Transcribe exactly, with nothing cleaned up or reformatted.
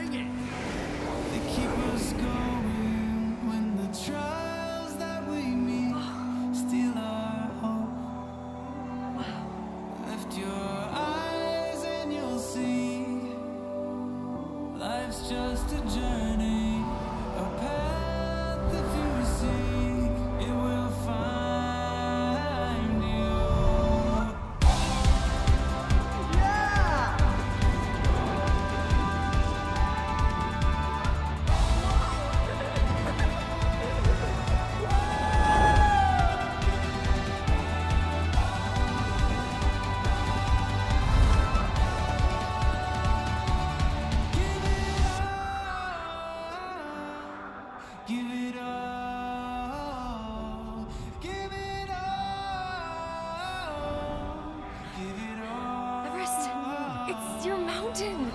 Bring it! They keep us going when the trials that we meet steal our hope. Lift your eyes and you'll see life's just a journey, a path if you seek, it will find you. Give it all, give it all, give it all. Everest, it's your mountain.